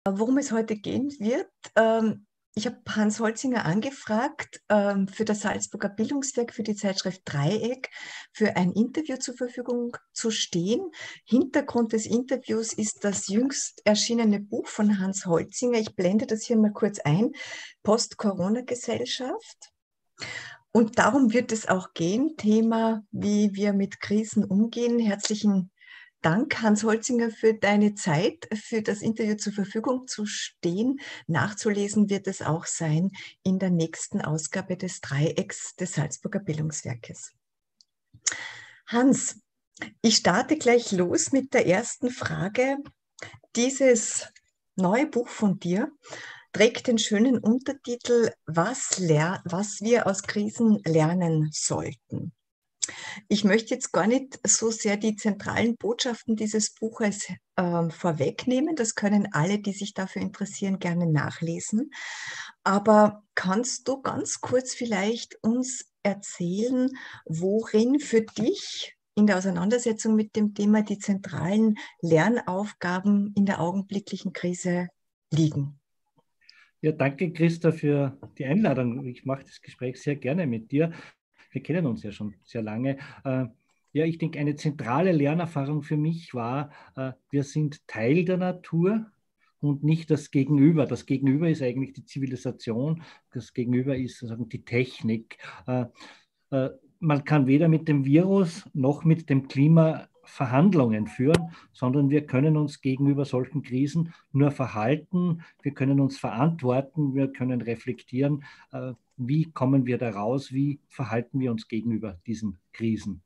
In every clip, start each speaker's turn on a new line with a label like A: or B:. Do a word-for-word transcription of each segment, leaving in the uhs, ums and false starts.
A: Worum es heute gehen wird, ähm, ich habe Hans Holzinger angefragt, ähm, für das Salzburger Bildungswerk, für die Zeitschrift Dreieck, für ein Interview zur Verfügung zu stehen. Hintergrund des Interviews ist das jüngst erschienene Buch von Hans Holzinger. Ich blende das hier mal kurz ein. Post-Corona-Gesellschaft. Und darum wird es auch gehen. Thema, wie wir mit Krisen umgehen. Herzlichen Dank, Hans Holzinger, für deine Zeit, für das Interview zur Verfügung zu stehen. Nachzulesen wird es auch sein in der nächsten Ausgabe des Dreiecks des Salzburger Bildungswerkes. Hans, ich starte gleich los mit der ersten Frage. Dieses neue Buch von dir trägt den schönen Untertitel „Was, ler- was wir aus Krisen lernen sollten“. Ich möchte jetzt gar nicht so sehr die zentralen Botschaften dieses Buches äh, vorwegnehmen. Das können alle, die sich dafür interessieren, gerne nachlesen. Aber kannst du ganz kurz vielleicht uns erzählen, worin für dich in der Auseinandersetzung mit dem Thema die zentralen Lernaufgaben in der augenblicklichen Krise liegen?
B: Ja, danke, Christa, für die Einladung. Ich mache das Gespräch sehr gerne mit dir. Wir kennen uns ja schon sehr lange. Äh, ja, ich denke, eine zentrale Lernerfahrung für mich war, äh, wir sind Teil der Natur und nicht das Gegenüber. Das Gegenüber ist eigentlich die Zivilisation, das Gegenüber ist sozusagen die Technik. Äh, äh, man kann weder mit dem Virus noch mit dem Klima Verhandlungen führen, sondern wir können uns gegenüber solchen Krisen nur verhalten, wir können uns verantworten, wir können reflektieren, äh, wie kommen wir da raus, wie verhalten wir uns gegenüber diesen Krisen.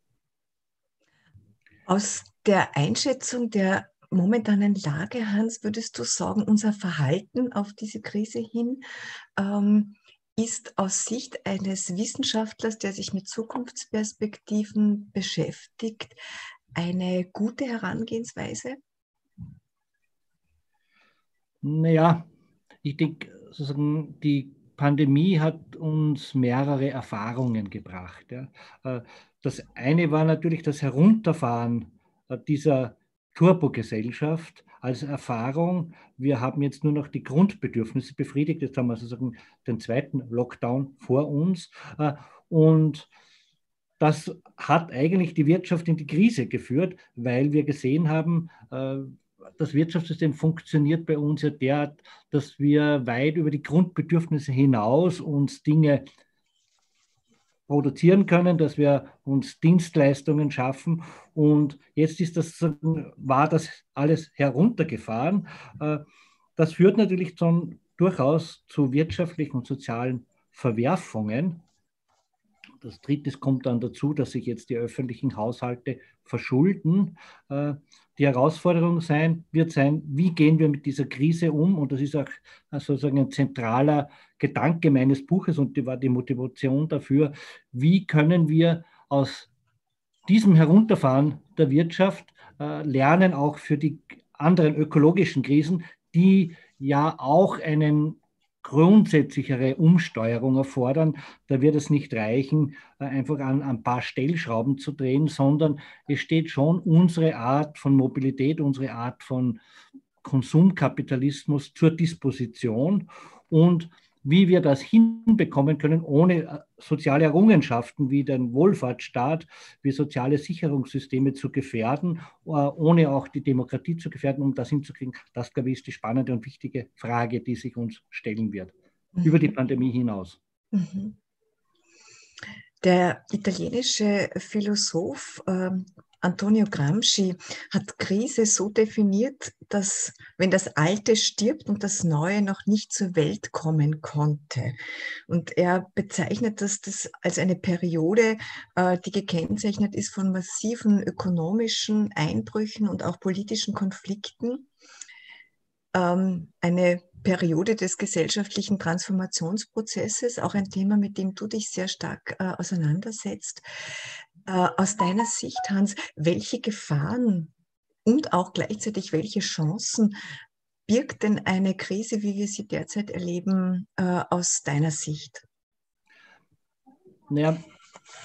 A: Aus der Einschätzung der momentanen Lage, Hans, würdest du sagen, unser Verhalten auf diese Krise hin ähm, ist aus Sicht eines Wissenschaftlers, der sich mit Zukunftsperspektiven beschäftigt, eine gute Herangehensweise?
B: Naja, ich denke, sozusagen die Pandemie hat uns mehrere Erfahrungen gebracht. Ja. Das eine war natürlich das Herunterfahren dieser Turbogesellschaft als Erfahrung. Wir haben jetzt nur noch die Grundbedürfnisse befriedigt. Jetzt haben wir sozusagen den zweiten Lockdown vor uns. Und das hat eigentlich die Wirtschaft in die Krise geführt, weil wir gesehen haben, das Wirtschaftssystem funktioniert bei uns ja derart, dass wir weit über die Grundbedürfnisse hinaus uns Dinge produzieren können, dass wir uns Dienstleistungen schaffen. Und jetzt ist das, war das alles heruntergefahren. Das führt natürlich zum, durchaus zu wirtschaftlichen und sozialen Verwerfungen. Das Dritte kommt dann dazu, dass sich jetzt die öffentlichen Haushalte verschulden. Die Herausforderung sein, wird sein, wie gehen wir mit dieser Krise um? Und das ist auch sozusagen ein zentraler Gedanke meines Buches und die war die Motivation dafür, wie können wir aus diesem Herunterfahren der Wirtschaft lernen, auch für die anderen ökologischen Krisen, die ja auch einen grundsätzlichere Umsteuerung erfordern. Da wird es nicht reichen, einfach an ein paar Stellschrauben zu drehen, sondern es steht schon unsere Art von Mobilität, unsere Art von Konsumkapitalismus zur Disposition. Und wie wir das hinbekommen können, ohne soziale Errungenschaften wie den Wohlfahrtsstaat, wie soziale Sicherungssysteme zu gefährden, ohne auch die Demokratie zu gefährden, um das hinzukriegen, das, glaube ich, ist die spannende und wichtige Frage, die sich uns stellen wird, mhm. über die Pandemie hinaus.
A: Mhm. Der italienische Philosoph ähm, Antonio Gramsci hat Krise so definiert, dass wenn das Alte stirbt und das Neue noch nicht zur Welt kommen konnte. Und er bezeichnet das, das als eine Periode, äh, die gekennzeichnet ist von massiven ökonomischen Einbrüchen und auch politischen Konflikten. Ähm, eine Periode des gesellschaftlichen Transformationsprozesses, auch ein Thema, mit dem du dich sehr stark äh, auseinandersetzt. Äh, aus deiner Sicht, Hans, welche Gefahren und auch gleichzeitig welche Chancen birgt denn eine Krise, wie wir sie derzeit erleben, äh, aus deiner Sicht?
B: Naja,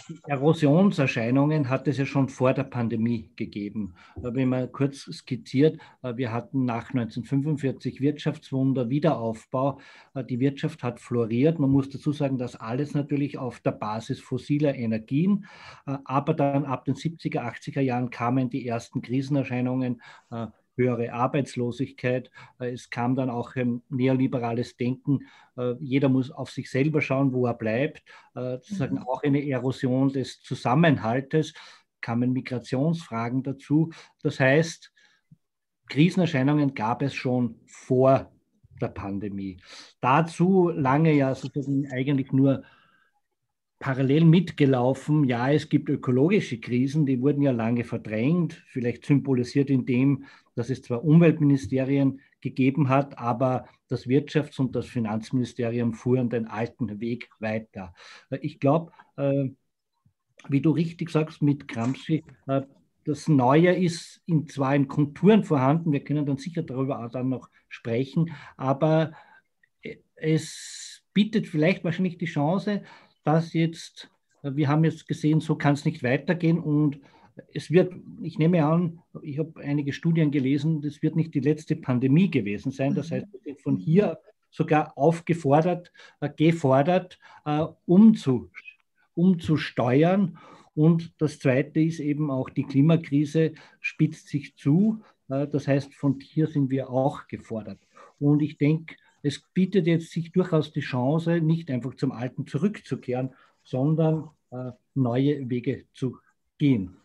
B: Erosionserscheinungen hat es ja schon vor der Pandemie gegeben. Wenn man kurz skizziert, wir hatten nach neunzehnhundertfünfundvierzig Wirtschaftswunder, Wiederaufbau. Die Wirtschaft hat floriert. Man muss dazu sagen, dass alles natürlich auf der Basis fossiler Energien. Aber dann ab den siebziger, achtziger Jahren kamen die ersten Krisenerscheinungen, höhere Arbeitslosigkeit. Es kam dann auch ein neoliberales Denken. Jeder muss auf sich selber schauen, wo er bleibt. Sozusagen auch eine Erosion des Zusammenhaltes, kamen Migrationsfragen dazu. Das heißt, Krisenerscheinungen gab es schon vor der Pandemie. Dazu lange ja sozusagen eigentlich nur parallel mitgelaufen. Ja, es gibt ökologische Krisen, die wurden ja lange verdrängt, vielleicht symbolisiert in dem, dass es zwar Umweltministerien gegeben hat, aber das Wirtschafts- und das Finanzministerium fuhren den alten Weg weiter. Ich glaube, äh, wie du richtig sagst, mit Gramsci, äh, das Neue ist in, zwar in Konturen vorhanden, wir können dann sicher darüber auch dann noch sprechen, aber es bietet vielleicht wahrscheinlich die Chance, dass jetzt, wir haben jetzt gesehen, so kann es nicht weitergehen und es wird, ich nehme an, ich habe einige Studien gelesen, das wird nicht die letzte Pandemie gewesen sein. Das heißt, wir sind von hier sogar aufgefordert, äh, gefordert, äh, umzu, umzusteuern. Und das Zweite ist eben auch, die Klimakrise spitzt sich zu. Äh, das heißt, von hier sind wir auch gefordert. Und ich denke, es bietet jetzt sich durchaus die Chance, nicht einfach zum Alten zurückzukehren, sondern äh, neue Wege zu gehen.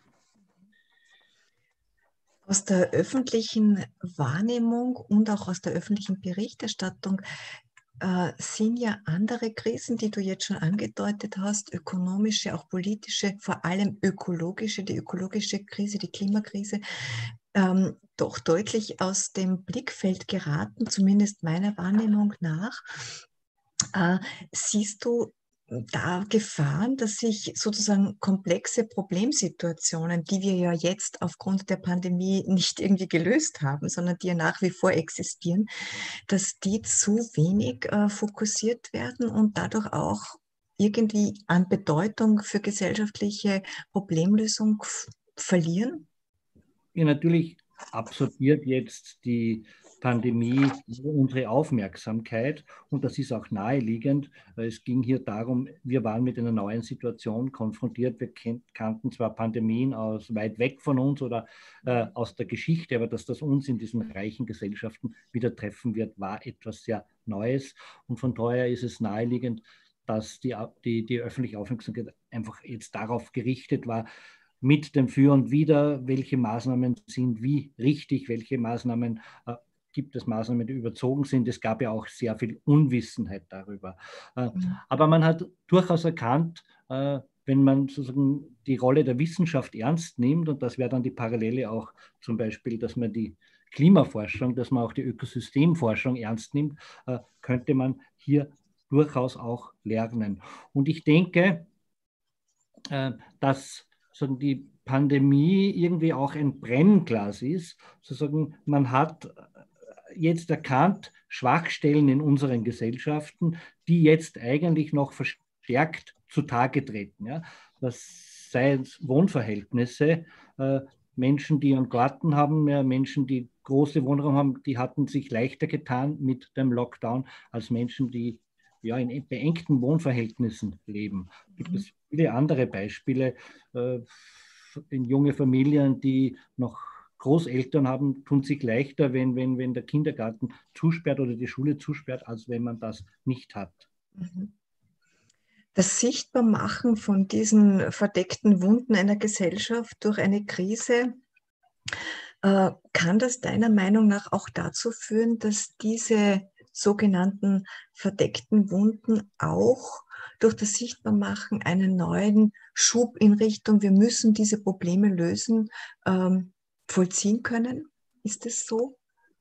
A: Aus der öffentlichen Wahrnehmung und auch aus der öffentlichen Berichterstattung äh, sind ja andere Krisen, die du jetzt schon angedeutet hast, ökonomische, auch politische, vor allem ökologische, die ökologische Krise, die Klimakrise, ähm, doch deutlich aus dem Blickfeld geraten, zumindest meiner Wahrnehmung nach. Äh, siehst du da Gefahren, dass sich sozusagen komplexe Problemsituationen, die wir ja jetzt aufgrund der Pandemie nicht irgendwie gelöst haben, sondern die ja nach wie vor existieren, dass die zu wenig äh, fokussiert werden und dadurch auch irgendwie an Bedeutung für gesellschaftliche Problemlösung verlieren?
B: Ja, natürlich absorbiert jetzt die Pandemie unsere Aufmerksamkeit und das ist auch naheliegend. Es ging hier darum, wir waren mit einer neuen Situation konfrontiert. Wir kannten zwar Pandemien aus weit weg von uns oder äh, aus der Geschichte, aber dass das uns in diesen reichen Gesellschaften wieder treffen wird, war etwas sehr Neues und von daher ist es naheliegend, dass die, die, die öffentliche Aufmerksamkeit einfach jetzt darauf gerichtet war, mit dem Für und Wider, welche Maßnahmen sind wie richtig, welche Maßnahmen äh, gibt es Maßnahmen, die überzogen sind. Es gab ja auch sehr viel Unwissenheit darüber. Äh, aber man hat durchaus erkannt, äh, wenn man sozusagen die Rolle der Wissenschaft ernst nimmt, und das wäre dann die Parallele auch zum Beispiel, dass man die Klimaforschung, dass man auch die Ökosystemforschung ernst nimmt, äh, könnte man hier durchaus auch lernen. Und ich denke, äh, dass sozusagen die Pandemie irgendwie auch ein Brennglas ist. Sozusagen, man hat jetzt erkannt, Schwachstellen in unseren Gesellschaften, die jetzt eigentlich noch verstärkt zutage treten. Ja? Das seien Wohnverhältnisse, äh, Menschen, die einen Garten haben, ja, Menschen, die große Wohnraum haben, die hatten sich leichter getan mit dem Lockdown als Menschen, die ja, in beengten Wohnverhältnissen leben. Gibt es viele andere Beispiele äh, in junge Familien, die noch Großeltern haben, tun sich leichter, wenn, wenn, wenn der Kindergarten zusperrt oder die Schule zusperrt, als wenn man das nicht hat.
A: Das Sichtbarmachen von diesen verdeckten Wunden einer Gesellschaft durch eine Krise, äh, kann das deiner Meinung nach auch dazu führen, dass diese sogenannten verdeckten Wunden auch durch das Sichtbarmachen einen neuen Schub in Richtung, wir müssen diese Probleme lösen, ähm, vollziehen können? Ist es so?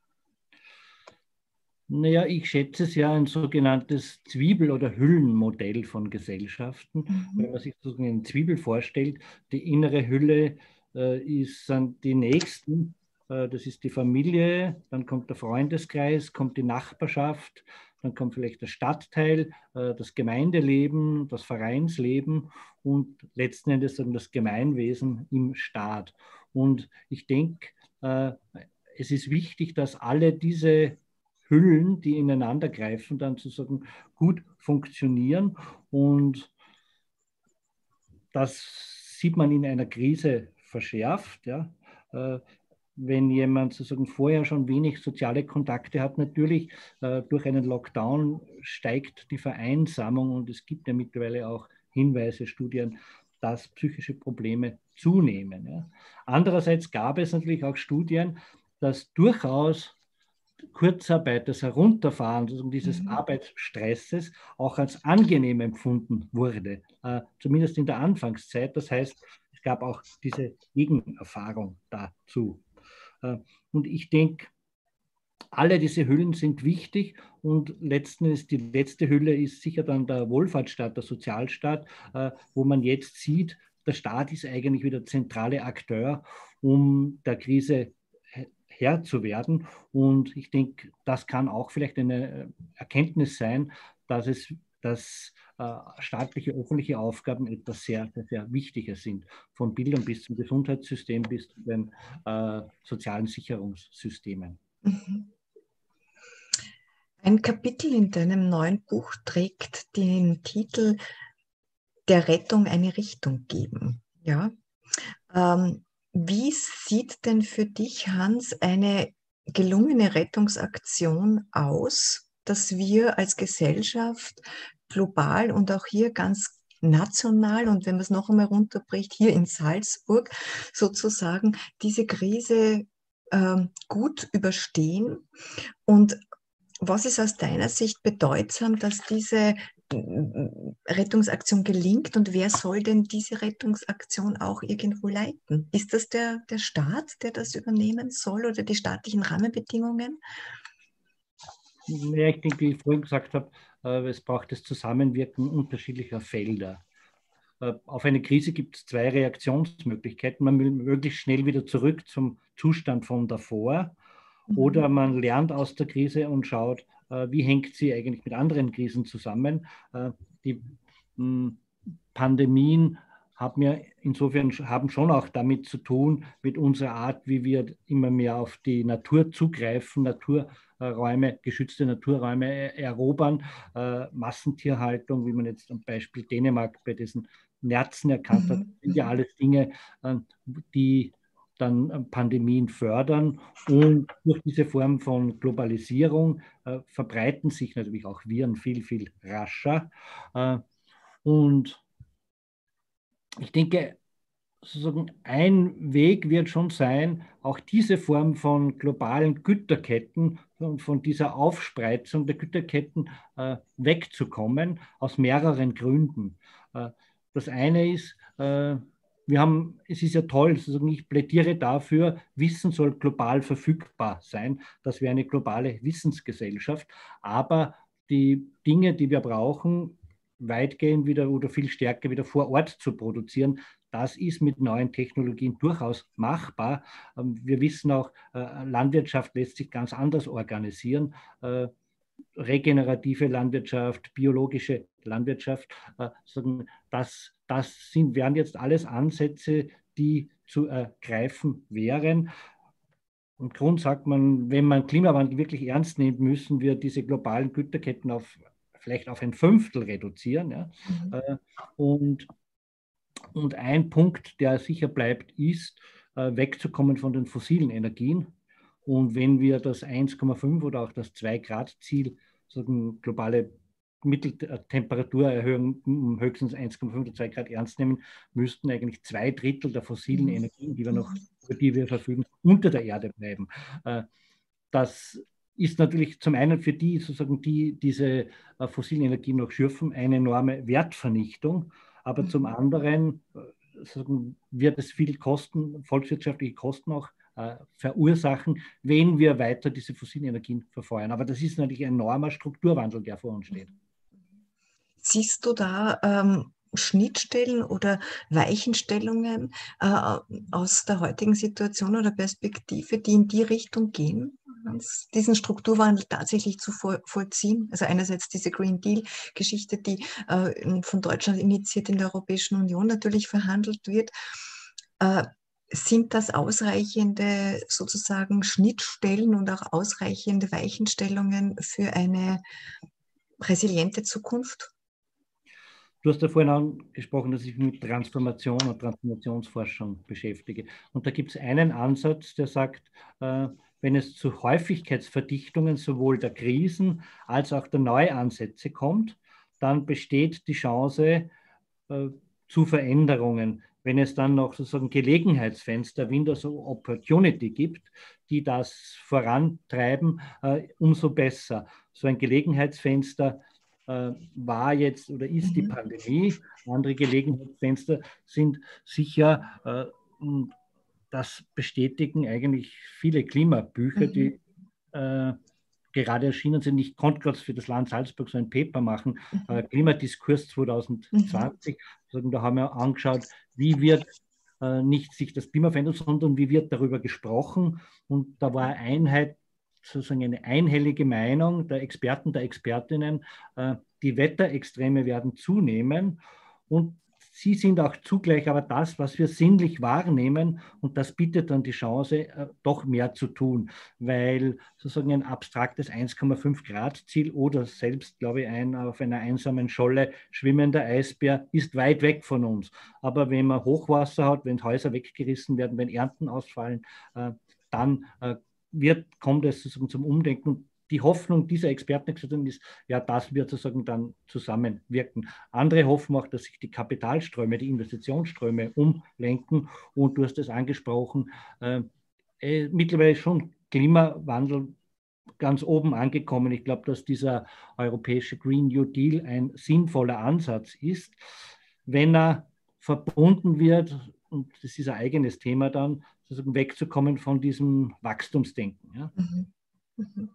B: Naja, ich schätze es ja ein sogenanntes Zwiebel- oder Hüllenmodell von Gesellschaften. Mhm. Wenn man sich sozusagen eine Zwiebel vorstellt, die innere Hülle äh, ist, sind die Nächsten, äh, das ist die Familie, dann kommt der Freundeskreis, kommt die Nachbarschaft, dann kommt vielleicht der Stadtteil, das Gemeindeleben, das Vereinsleben und letzten Endes das Gemeinwesen im Staat. Und ich denke, es ist wichtig, dass alle diese Hüllen, die ineinander greifen, dann sozusagen gut funktionieren. Und das sieht man in einer Krise verschärft. Ja. Wenn jemand sozusagen vorher schon wenig soziale Kontakte hat, natürlich äh, durch einen Lockdown steigt die Vereinsamung und es gibt ja mittlerweile auch Hinweise, Studien, dass psychische Probleme zunehmen. Ja. Andererseits gab es natürlich auch Studien, dass durchaus Kurzarbeit, das Herunterfahren also dieses mhm. Arbeitsstresses auch als angenehm empfunden wurde, äh, zumindest in der Anfangszeit. Das heißt, es gab auch diese Gegenerfahrung dazu. Und ich denke, alle diese Hüllen sind wichtig und letzten Endes die letzte Hülle ist sicher dann der Wohlfahrtsstaat, der Sozialstaat, wo man jetzt sieht, der Staat ist eigentlich wieder zentrale Akteur, um der Krise Herr zu werden. Und ich denke, das kann auch vielleicht eine Erkenntnis sein, dass es dass äh, staatliche, öffentliche Aufgaben etwas sehr, sehr, sehr Wichtiges sind. Von Bildung bis zum Gesundheitssystem bis zu den äh, sozialen Sicherungssystemen.
A: Mhm. Ein Kapitel in deinem neuen Buch trägt den Titel Der Rettung eine Richtung geben. Ja? Ähm, wie sieht denn für dich, Hans, eine gelungene Rettungsaktion aus, dass wir als Gesellschaft global und auch hier ganz national und wenn man es noch einmal runterbricht, hier in Salzburg sozusagen diese Krise ähm, gut überstehen? Und was ist aus deiner Sicht bedeutsam, dass diese Rettungsaktion gelingt und wer soll denn diese Rettungsaktion auch irgendwo leiten? Ist das der, der Staat, der das übernehmen soll oder die staatlichen Rahmenbedingungen?
B: Ja, ich denke, wie ich vorhin gesagt habe, es braucht das Zusammenwirken unterschiedlicher Felder. Auf eine Krise gibt es zwei Reaktionsmöglichkeiten. Man will möglichst schnell wieder zurück zum Zustand von davor mhm. oder man lernt aus der Krise und schaut, wie hängt sie eigentlich mit anderen Krisen zusammen. Die Pandemien haben ja insofern haben schon auch damit zu tun, mit unserer Art, wie wir immer mehr auf die Natur zugreifen, Naturräume, geschützte Naturräume erobern, äh, Massentierhaltung, wie man jetzt am Beispiel Dänemark bei diesen Nerzen erkannt hat, sind ja alles Dinge, äh, die dann Pandemien fördern und durch diese Form von Globalisierung äh, verbreiten sich natürlich auch Viren viel, viel rascher. Äh, und ich denke, sozusagen ein Weg wird schon sein, auch diese Form von globalen Güterketten und von dieser Aufspreizung der Güterketten äh, wegzukommen, aus mehreren Gründen. Äh, das eine ist, äh, wir haben, es ist ja toll, sozusagen ich plädiere dafür, Wissen soll global verfügbar sein, das wäre eine globale Wissensgesellschaft, aber die Dinge, die wir brauchen, weitgehend wieder oder viel stärker wieder vor Ort zu produzieren. Das ist mit neuen Technologien durchaus machbar. Wir wissen auch, Landwirtschaft lässt sich ganz anders organisieren. Regenerative Landwirtschaft, biologische Landwirtschaft, das, das sind, wären jetzt alles Ansätze, die zu ergreifen wären. Im Grund sagt man, wenn man Klimawandel wirklich ernst nimmt, müssen wir diese globalen Güterketten auf vielleicht auf ein Fünftel reduzieren. Ja? Mhm. Und, und ein Punkt, der sicher bleibt, ist, wegzukommen von den fossilen Energien. Und wenn wir das eins Komma fünf oder auch das zwei Grad Ziel, so eine globale Mitteltemperaturerhöhung um höchstens eins Komma fünf oder zwei Grad ernst nehmen, müssten eigentlich zwei Drittel der fossilen Energien, die wir noch, über die wir verfügen, unter der Erde bleiben. Das ist natürlich zum einen für die, sozusagen die diese äh, fossilen Energien noch schürfen, eine enorme Wertvernichtung, aber mhm. zum anderen äh, wird es viel Kosten, volkswirtschaftliche Kosten auch äh, verursachen, wenn wir weiter diese fossilen Energien verfeuern. Aber das ist natürlich ein enormer Strukturwandel, der vor uns steht.
A: Siehst du da ähm, Schnittstellen oder Weichenstellungen äh, aus der heutigen Situation oder Perspektive, die in die Richtung gehen? Hans, diesen Strukturwandel tatsächlich zu voll, vollziehen. Also einerseits diese Green Deal-Geschichte, die äh, von Deutschland initiiert in der Europäischen Union natürlich verhandelt wird. Äh, sind das ausreichende sozusagen Schnittstellen und auch ausreichende Weichenstellungen für eine resiliente Zukunft?
B: Du hast ja vorhin angesprochen, dass ich mich mit Transformation und Transformationsforschung beschäftige. Und da gibt es einen Ansatz, der sagt, äh, wenn es zu Häufigkeitsverdichtungen sowohl der Krisen als auch der Neuansätze kommt, dann besteht die Chance äh, zu Veränderungen. Wenn es dann noch sozusagen Gelegenheitsfenster, Windows of Opportunity gibt, die das vorantreiben, äh, umso besser. So ein Gelegenheitsfenster äh, war jetzt oder ist die
A: Mhm.
B: Pandemie. Andere Gelegenheitsfenster sind sicher, äh, und das bestätigen eigentlich viele Klimabücher,
A: Mhm.
B: die äh, gerade erschienen sind. Ich konnte gerade für das Land Salzburg so ein Paper machen, äh,
A: Mhm.
B: Klimadiskurs
A: Mhm.
B: zwanzig zwanzig. Also, da haben wir angeschaut, wie wird äh, nicht sich das Klima verändern, sondern wie wird darüber gesprochen. Und da war Einheit, sozusagen eine einhellige Meinung der Experten, der Expertinnen, äh, die Wetterextreme werden zunehmen und sie sind auch zugleich aber das, was wir sinnlich wahrnehmen, und das bietet dann die Chance, äh, doch mehr zu tun, weil sozusagen ein abstraktes eins Komma fünf Grad Ziel oder selbst, glaube ich, ein auf einer einsamen Scholle schwimmender Eisbär ist weit weg von uns. Aber wenn man Hochwasser hat, wenn Häuser weggerissen werden, wenn Ernten ausfallen, äh, dann äh, wird, kommt es sozusagen zum Umdenken. Die Hoffnung dieser Experten ist, ja, das wird sozusagen dann zusammenwirken. Andere hoffen auch, dass sich die Kapitalströme, die Investitionsströme umlenken. Und du hast es angesprochen, äh, äh, mittlerweile schon Klimawandel ganz oben angekommen. Ich glaube, dass dieser europäische Green New Deal ein sinnvoller Ansatz ist, wenn er verbunden wird, und das ist ein eigenes Thema dann, sozusagen wegzukommen von diesem Wachstumsdenken. Ja?
A: Mhm. Mhm.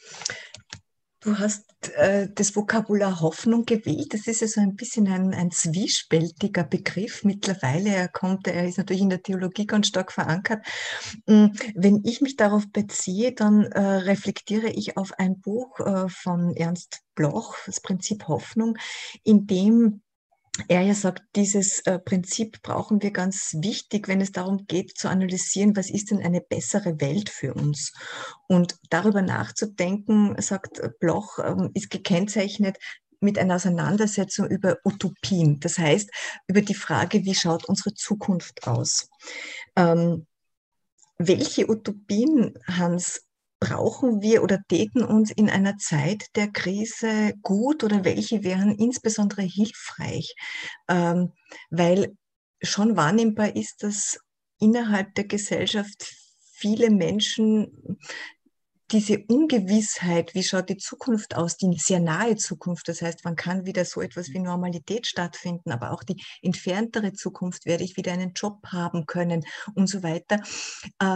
A: Du hast äh, das Vokabular Hoffnung gewählt. Das ist ja so ein bisschen ein, ein zwiespältiger Begriff mittlerweile. Er kommt, er ist natürlich in der Theologie ganz stark verankert. Wenn ich mich darauf beziehe, dann äh, reflektiere ich auf ein Buch äh, von Ernst Bloch, das Prinzip Hoffnung, in dem er ja sagt, dieses äh, Prinzip brauchen wir ganz wichtig, wenn es darum geht zu analysieren, was ist denn eine bessere Welt für uns? Und darüber nachzudenken, sagt Bloch, ähm, ist gekennzeichnet mit einer Auseinandersetzung über Utopien. Das heißt, über die Frage, wie schaut unsere Zukunft aus? Ähm, welche Utopien, Hans, brauchen wir oder täten uns in einer Zeit der Krise gut oder welche wären insbesondere hilfreich? Ähm, weil schon wahrnehmbar ist, dass innerhalb der Gesellschaft viele Menschen diese Ungewissheit, wie schaut die Zukunft aus, die sehr nahe Zukunft, das heißt, wann kann wieder so etwas wie Normalität stattfinden, aber auch die entferntere Zukunft, werde ich wieder einen Job haben können und so weiter. Äh,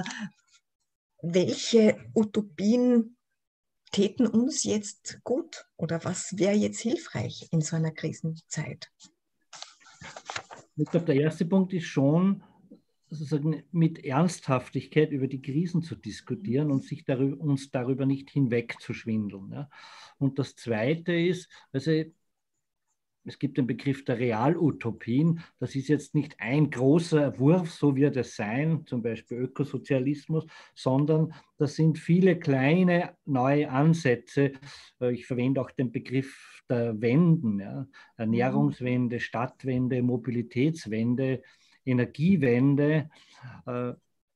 A: welche Utopien täten uns jetzt gut oder was wäre jetzt hilfreich in so einer Krisenzeit?
B: Ich glaube, der erste Punkt ist schon, sozusagen mit Ernsthaftigkeit über die Krisen zu diskutieren und sich darüber, uns darüber nicht hinwegzuschwindeln. Ja. Und das Zweite ist, also es gibt den Begriff der Realutopien. Das ist jetzt nicht ein großer Wurf, so wird es sein, zum Beispiel Ökosozialismus, sondern das sind viele kleine neue Ansätze. Ich verwende auch den Begriff der Wenden, ja. Ernährungswende, Stadtwende, Mobilitätswende, Energiewende, äh,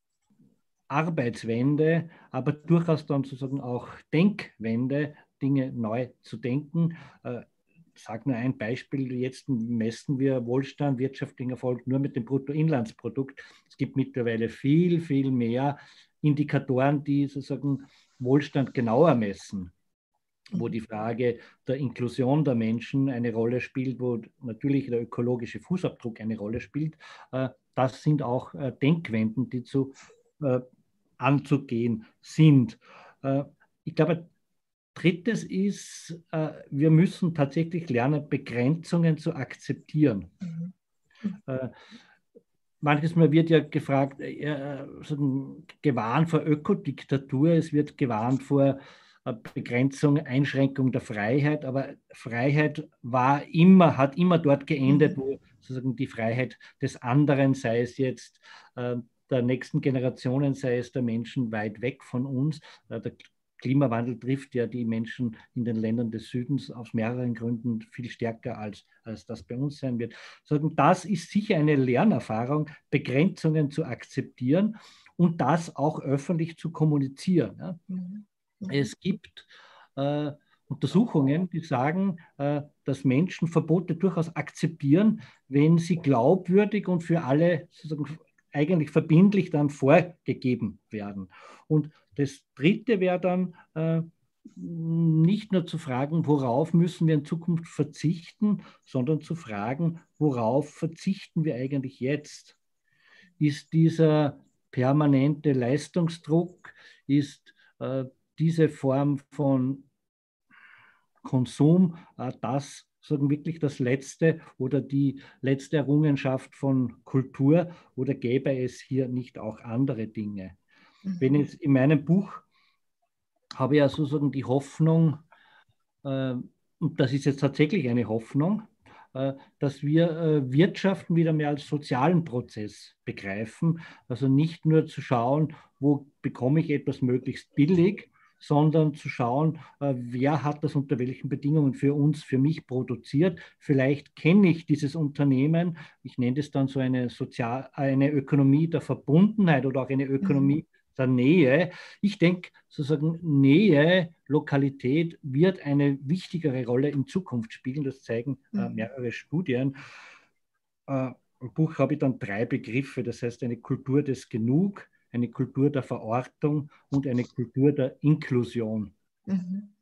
B: Arbeitswende, aber durchaus dann sozusagen auch Denkwende, Dinge neu zu denken. Äh, ich sage nur ein Beispiel, jetzt messen wir Wohlstand, wirtschaftlichen Erfolg nur mit dem Bruttoinlandsprodukt. Es gibt mittlerweile viel, viel mehr Indikatoren, die sozusagen Wohlstand genauer messen, wo die Frage der Inklusion der Menschen eine Rolle spielt, wo natürlich der ökologische Fußabdruck eine Rolle spielt. Das sind auch Denkwenden, die zu anzugehen sind. Ich glaube, drittes ist, wir müssen tatsächlich lernen, Begrenzungen zu akzeptieren.
A: Mhm.
B: manches Mal wird ja gefragt, äh, so gewarnt vor Ökodiktatur, es wird gewarnt vor äh, Begrenzung, Einschränkung der Freiheit, aber Freiheit war immer, hat immer dort geendet,
A: Mhm.
B: wo sozusagen die Freiheit des anderen, sei es jetzt äh, der nächsten Generationen, sei es der Menschen weit weg von uns. Äh, der Klimawandel trifft ja die Menschen in den Ländern des Südens aus mehreren Gründen viel stärker, als, als das bei uns sein wird. Das ist sicher eine Lernerfahrung, Begrenzungen zu akzeptieren und das auch öffentlich zu kommunizieren. Ja.
A: Mhm. Mhm.
B: Es gibt äh, Untersuchungen, die sagen, äh, dass Menschen Verbote durchaus akzeptieren, wenn sie glaubwürdig und für alle sozusagen eigentlich verbindlich dann vorgegeben werden. Und das Dritte wäre dann, äh, nicht nur zu fragen, worauf müssen wir in Zukunft verzichten, sondern zu fragen, worauf verzichten wir eigentlich jetzt? Ist dieser permanente Leistungsdruck, ist äh, diese Form von Konsum äh, das sagen wirklich das letzte oder die letzte Errungenschaft von Kultur, oder gäbe es hier nicht auch andere Dinge? Wenn
A: Mhm.
B: es in meinem Buch habe ich ja sozusagen die Hoffnung, äh, und das ist jetzt tatsächlich eine Hoffnung, äh, dass wir äh, Wirtschaften wieder mehr als sozialen Prozess begreifen. Also nicht nur zu schauen, wo bekomme ich etwas möglichst billig, sondern zu schauen, äh, wer hat das unter welchen Bedingungen für uns, für mich produziert. Vielleicht kenne ich dieses Unternehmen, ich nenne das dann so eine, Sozial eine Ökonomie der Verbundenheit oder auch eine
A: Mhm.
B: Ökonomie der Nähe. Ich denke, sozusagen Nähe, Lokalität wird eine wichtigere Rolle in Zukunft spielen. Das zeigen äh,
A: Mhm.
B: mehrere Studien. Äh, Im Buch habe ich dann drei Begriffe, das heißt eine Kultur des Genug, eine Kultur der Verortung und eine Kultur der Inklusion.
A: Mhm.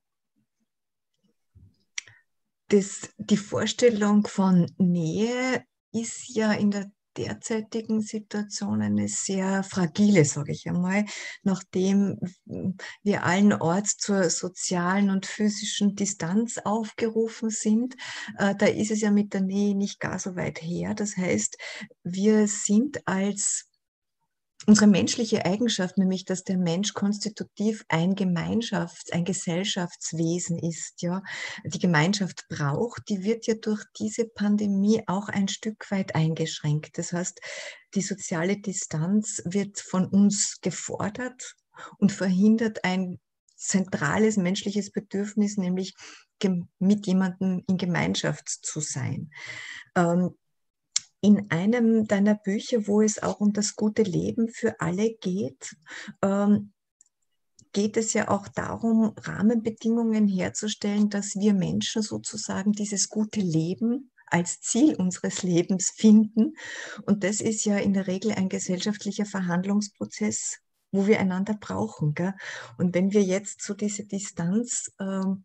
A: Das, die Vorstellung von Nähe ist ja in der derzeitigen Situation eine sehr fragile, sage ich einmal, nachdem wir allenorts zur sozialen und physischen Distanz aufgerufen sind. Äh, da ist es ja mit der Nähe nicht gar so weit her. Das heißt, wir sind als unsere menschliche Eigenschaft, nämlich dass der Mensch konstitutiv ein Gemeinschafts-, ein Gesellschaftswesen ist, ja, die Gemeinschaft braucht, die wird ja durch diese Pandemie auch ein Stück weit eingeschränkt. Das heißt, die soziale Distanz wird von uns gefordert und verhindert ein zentrales menschliches Bedürfnis, nämlich mit jemandem in Gemeinschaft zu sein. Ähm, in einem deiner Bücher, wo es auch um das gute Leben für alle geht, ähm, geht es ja auch darum, Rahmenbedingungen herzustellen, dass wir Menschen sozusagen dieses gute Leben als Ziel unseres Lebens finden. Und das ist ja in der Regel ein gesellschaftlicher Verhandlungsprozess, wo wir einander brauchen. Gell? Und wenn wir jetzt so diese Distanz, ähm,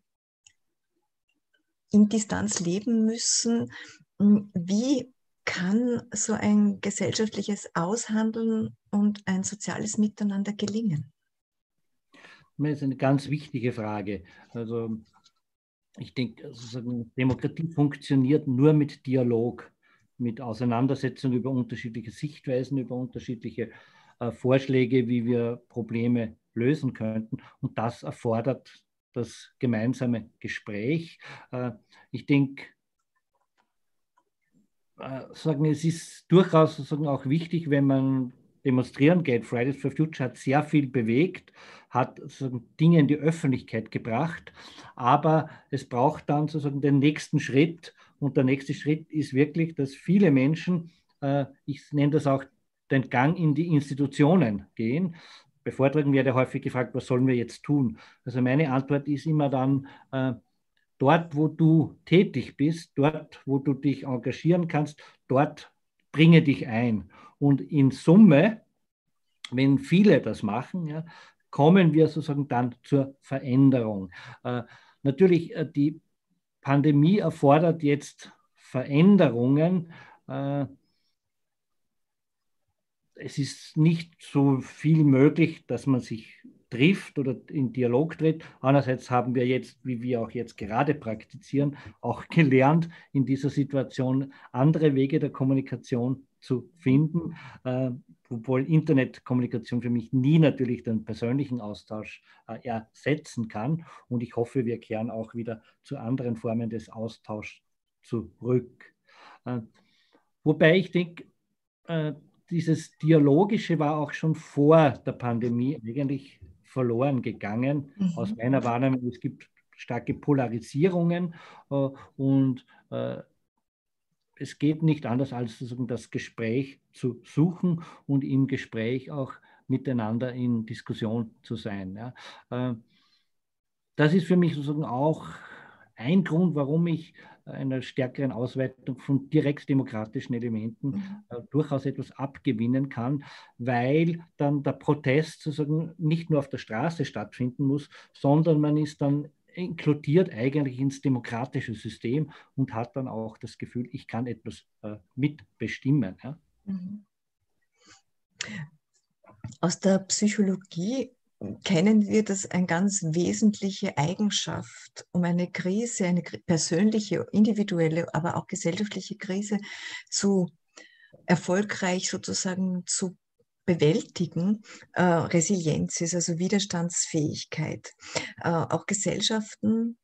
A: in Distanz leben müssen, wie kann so ein gesellschaftliches Aushandeln und ein soziales Miteinander gelingen?
B: Das ist eine ganz wichtige Frage. Also ich denke, sozusagen, Demokratie funktioniert nur mit Dialog, mit Auseinandersetzung über unterschiedliche Sichtweisen, über unterschiedliche äh, Vorschläge, wie wir Probleme lösen könnten. Und das erfordert das gemeinsame Gespräch. Äh, ich denke, äh, sagen, es ist durchaus sagen, auch wichtig, wenn man demonstrieren geht. Fridays for Future hat sehr viel bewegt, hat sozusagen Dinge in die Öffentlichkeit gebracht, aber es braucht dann sozusagen den nächsten Schritt, und der nächste Schritt ist wirklich, dass viele Menschen, äh, ich nenne das auch, den Gang in die Institutionen gehen. Bei Vorträgen werde häufig gefragt, was sollen wir jetzt tun? Also meine Antwort ist immer dann, äh, dort, wo du tätig bist, dort, wo du dich engagieren kannst, dort bringe dich ein. Und in Summe, wenn viele das machen, ja, kommen wir sozusagen dann zur Veränderung. Äh, natürlich, äh, die Pandemie erfordert jetzt Veränderungen. Äh, es ist nicht so viel möglich, dass man sich trifft oder in Dialog tritt. Andererseits haben wir jetzt, wie wir auch jetzt gerade praktizieren, auch gelernt, in dieser Situation andere Wege der Kommunikation zu finden, äh, obwohl Internetkommunikation für mich nie natürlich den persönlichen Austausch äh, ersetzen kann. Und ich hoffe, wir kehren auch wieder zu anderen Formen des Austauschs zurück. Äh, wobei ich denke, äh, dieses Dialogische war auch schon vor der Pandemie eigentlich verloren gegangen. Mhm. Aus meiner Wahrnehmung, es gibt starke Polarisierungen äh, und äh, es geht nicht anders, als sozusagen das Gespräch zu suchen und im Gespräch auch miteinander in Diskussion zu sein. Ja. Äh, das ist für mich sozusagen auch ein Grund, warum ich einer stärkeren Ausweitung von direktdemokratischen Elementen mhm. äh, durchaus etwas abgewinnen kann, weil dann der Protest sozusagen nicht nur auf der Straße stattfinden muss, sondern man ist dann inkludiert eigentlich ins demokratische System und hat dann auch das Gefühl, ich kann etwas äh, mitbestimmen. Ja? Mhm.
A: Aus der Psychologie kennen wir das eine ganz wesentliche Eigenschaft, um eine Krise, eine persönliche, individuelle, aber auch gesellschaftliche Krise zu erfolgreich sozusagen zu bewältigen, äh, Resilienz ist, also Widerstandsfähigkeit. Äh, auch Gesellschaften,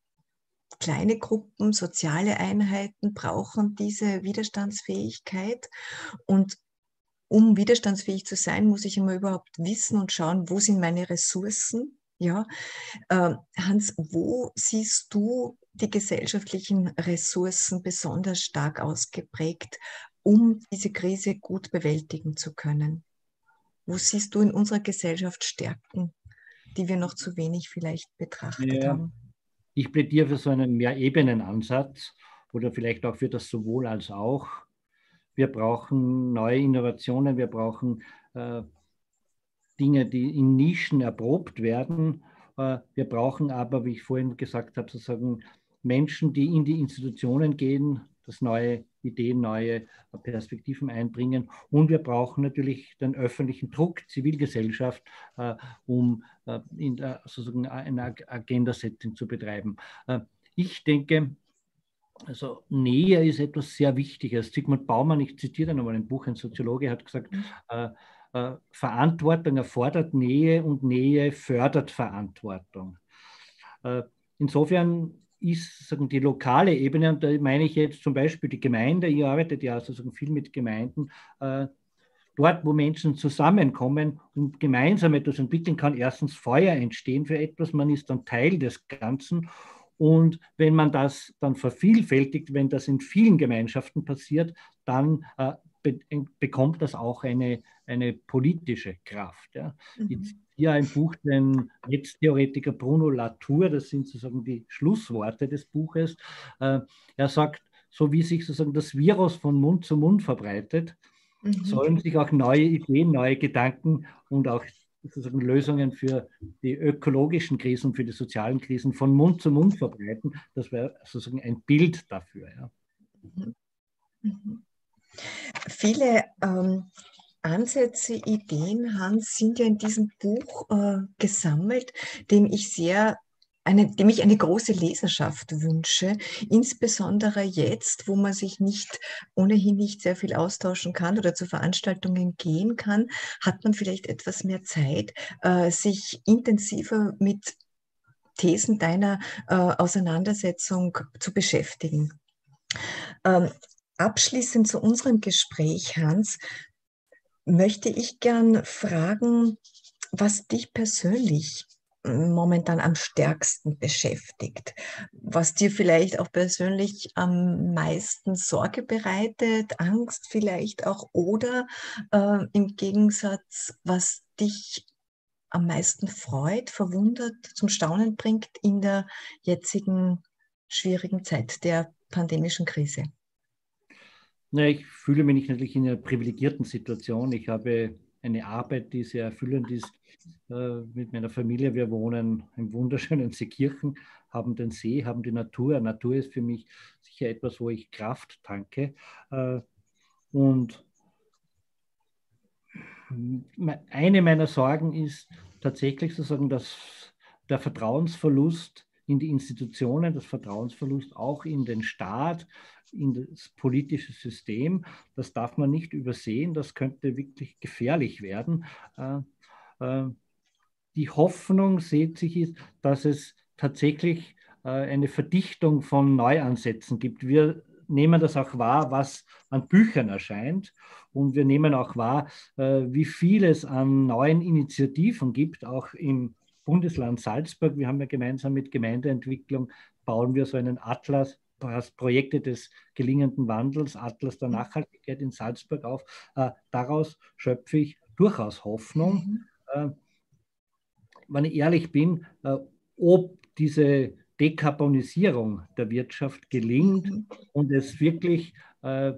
A: kleine Gruppen, soziale Einheiten brauchen diese Widerstandsfähigkeit. Und um widerstandsfähig zu sein, muss ich immer überhaupt wissen und schauen, wo sind meine Ressourcen. Ja, äh, Hans, wo siehst du die gesellschaftlichen Ressourcen besonders stark ausgeprägt, um diese Krise gut bewältigen zu können? Wo siehst du in unserer Gesellschaft Stärken, die wir noch zu wenig vielleicht betrachtet
B: ja,
A: haben?
B: Ich plädiere für so einen Mehrebenenansatz oder vielleicht auch für das sowohl als auch. Wir brauchen neue Innovationen, wir brauchen äh, Dinge, die in Nischen erprobt werden. Äh, wir brauchen aber, wie ich vorhin gesagt habe, sozusagen Menschen, die in die Institutionen gehen, das neue Ideen, neue Perspektiven einbringen. Und wir brauchen natürlich den öffentlichen Druck, Zivilgesellschaft, äh, um äh, in, äh, sozusagen ein Agenda-Setting zu betreiben. Äh, ich denke, also Nähe ist etwas sehr Wichtiges. Zygmunt Baumann, ich zitiere einmal ein Buch, ein Soziologe, hat gesagt, mhm. äh, äh, Verantwortung erfordert Nähe und Nähe fördert Verantwortung. Äh, insofern ist sagen, die lokale Ebene, und da meine ich jetzt zum Beispiel die Gemeinde, ihr arbeitet ja sozusagen viel mit Gemeinden, äh, dort, wo Menschen zusammenkommen und gemeinsam etwas entwickeln kann, erstens Feuer entstehen für etwas, man ist dann Teil des Ganzen. Und wenn man das dann vervielfältigt, wenn das in vielen Gemeinschaften passiert, dann äh, be bekommt das auch eine, eine politische Kraft. Ja. Mhm. Ich hier ein Buch, den Netztheoretiker Bruno Latour, das sind sozusagen die Schlussworte des Buches. Äh, er sagt, so wie sich sozusagen das Virus von Mund zu Mund verbreitet, mhm. sollen sich auch neue Ideen, neue Gedanken und auch sozusagen Lösungen für die ökologischen Krisen, für die sozialen Krisen von Mund zu Mund verbreiten. Das wäre sozusagen ein Bild dafür. Ja.
A: Mhm. Mhm. Viele ähm, Ansätze, Ideen, Hans, sind ja in diesem Buch äh, gesammelt, dem ich sehr Eine, dem ich eine große Leserschaft wünsche, insbesondere jetzt, wo man sich nicht ohnehin nicht sehr viel austauschen kann oder zu Veranstaltungen gehen kann, hat man vielleicht etwas mehr Zeit, äh, sich intensiver mit Thesen deiner äh, Auseinandersetzung zu beschäftigen. Ähm, abschließend zu unserem Gespräch, Hans, möchte ich gern fragen, was dich persönlich momentan am stärksten beschäftigt, was dir vielleicht auch persönlich am meisten Sorge bereitet, Angst vielleicht auch, oder äh, im Gegensatz, was dich am meisten freut, verwundert, zum Staunen bringt in der jetzigen schwierigen Zeit der pandemischen Krise?
B: Na, ich fühle mich natürlich in einer privilegierten Situation. Ich habe eine Arbeit, die sehr erfüllend ist äh, mit meiner Familie. Wir wohnen im wunderschönen Seekirchen, haben den See, haben die Natur. Natur ist für mich sicher etwas, wo ich Kraft tanke. Äh, und eine meiner Sorgen ist tatsächlich sozusagen dass der Vertrauensverlust in die Institutionen, das Vertrauensverlust auch in den Staat, in das politische System. Das darf man nicht übersehen. Das könnte wirklich gefährlich werden. Die Hoffnung sieht sich ist, dass es tatsächlich eine Verdichtung von Neuansätzen gibt. Wir nehmen das auch wahr, was an Büchern erscheint. Und wir nehmen auch wahr, wie viel es an neuen Initiativen gibt, auch im Bundesland Salzburg. Wir haben ja gemeinsam mit Gemeindeentwicklung, bauen wir so einen Atlas, Projekte des gelingenden Wandels, Atlas der Nachhaltigkeit in Salzburg auf. Daraus schöpfe ich durchaus Hoffnung. Mhm. Wenn ich ehrlich bin, ob diese Dekarbonisierung der Wirtschaft gelingt mhm. und es wirklich, äh,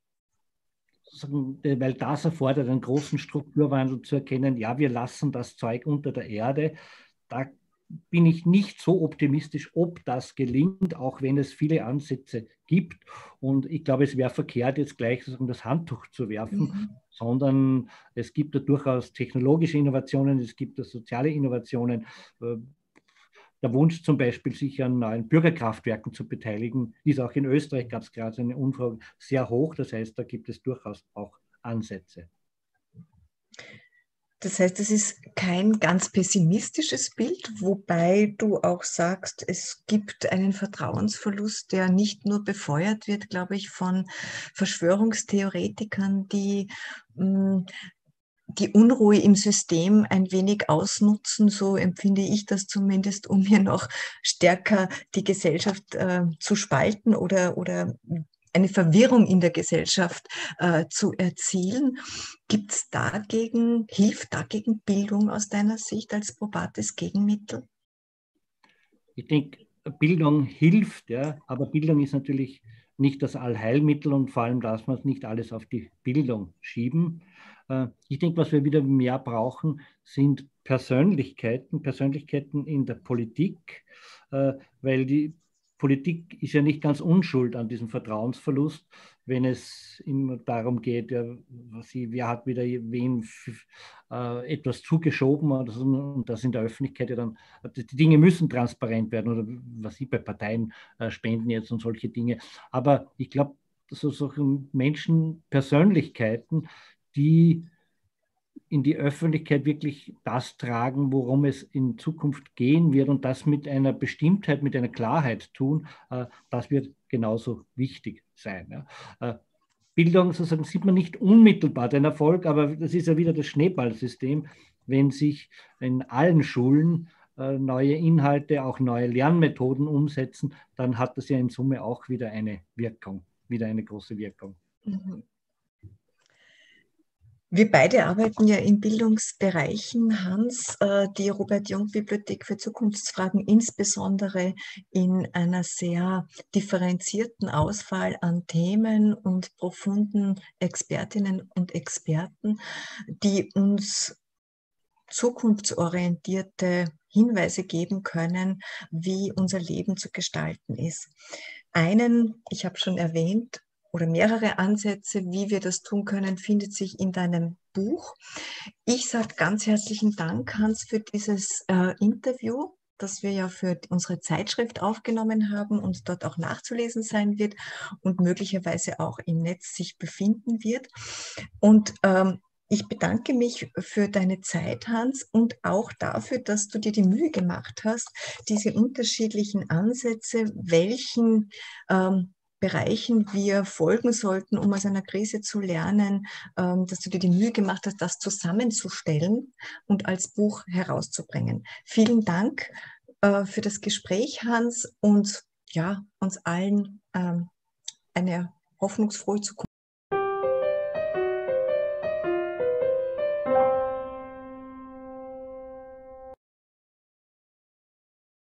B: weil das erfordert einen großen Strukturwandel zu erkennen, ja, wir lassen das Zeug unter der Erde, da bin ich nicht so optimistisch, ob das gelingt, auch wenn es viele Ansätze gibt. Und ich glaube, es wäre verkehrt, jetzt gleich sozusagen das Handtuch zu werfen, mhm. sondern es gibt da durchaus technologische Innovationen, es gibt da soziale Innovationen. Der Wunsch zum Beispiel, sich an neuen Bürgerkraftwerken zu beteiligen, ist auch in Österreich, gab es gerade eine Umfrage, sehr hoch. Das heißt, da gibt es durchaus auch Ansätze.
A: Das heißt, es ist kein ganz pessimistisches Bild, wobei du auch sagst, es gibt einen Vertrauensverlust, der nicht nur befeuert wird, glaube ich, von Verschwörungstheoretikern, die mh, die Unruhe im System ein wenig ausnutzen, so empfinde ich das zumindest, um hier noch stärker die Gesellschaft äh, zu spalten oder, oder eine Verwirrung in der Gesellschaft äh, zu erzielen. Gibt es dagegen, hilft dagegen Bildung aus deiner Sicht als probates Gegenmittel?
B: Ich denke, Bildung hilft, ja, aber Bildung ist natürlich nicht das Allheilmittel und vor allem darf man nicht alles auf die Bildung schieben. Ich denke, was wir wieder mehr brauchen, sind Persönlichkeiten, Persönlichkeiten in der Politik, weil die Politik ist ja nicht ganz unschuld an diesem Vertrauensverlust, wenn es immer darum geht, ja, wer hat wieder wem äh, etwas zugeschoben oder, und das in der Öffentlichkeit ja dann, die Dinge müssen transparent werden oder was sie bei Parteien äh, spenden jetzt und solche Dinge. Aber ich glaube, so solche Menschen, Persönlichkeiten, die in die Öffentlichkeit wirklich das tragen, worum es in Zukunft gehen wird und das mit einer Bestimmtheit, mit einer Klarheit tun, äh, das wird genauso wichtig sein. Ja. Äh, Bildung sozusagen sieht man nicht unmittelbar den Erfolg, aber das ist ja wieder das Schneeballsystem, wenn sich in allen Schulen äh, neue Inhalte, auch neue Lernmethoden umsetzen, dann hat das ja in Summe auch wieder eine Wirkung, wieder eine große Wirkung.
A: Mhm. Wir beide arbeiten ja in Bildungsbereichen, Hans, die Robert-Jung-Bibliothek für Zukunftsfragen, insbesondere in einer sehr differenzierten Auswahl an Themen und profunden Expertinnen und Experten, die uns zukunftsorientierte Hinweise geben können, wie unser Leben zu gestalten ist. Einen, ich habe schon erwähnt, oder mehrere Ansätze, wie wir das tun können, findet sich in deinem Buch. Ich sage ganz herzlichen Dank, Hans, für dieses äh, Interview, das wir ja für unsere Zeitschrift aufgenommen haben und dort auch nachzulesen sein wird und möglicherweise auch im Netz sich befinden wird. Und ähm, ich bedanke mich für deine Zeit, Hans, und auch dafür, dass du dir die Mühe gemacht hast, diese unterschiedlichen Ansätze, welchen ähm, Bereichen wir folgen sollten, um aus einer Krise zu lernen, ähm, dass du dir die Mühe gemacht hast, das zusammenzustellen und als Buch herauszubringen. Vielen Dank äh, für das Gespräch, Hans, und ja, uns allen ähm, eine hoffnungsfrohe Zukunft.